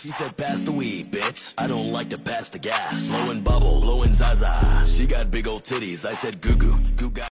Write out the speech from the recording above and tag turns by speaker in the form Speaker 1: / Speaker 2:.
Speaker 1: She said, pass the weed, bitch. I don't like to pass the gas. Blowing bubble, blowing Zaza. She got big old titties. I said, goo goo, goo gaga.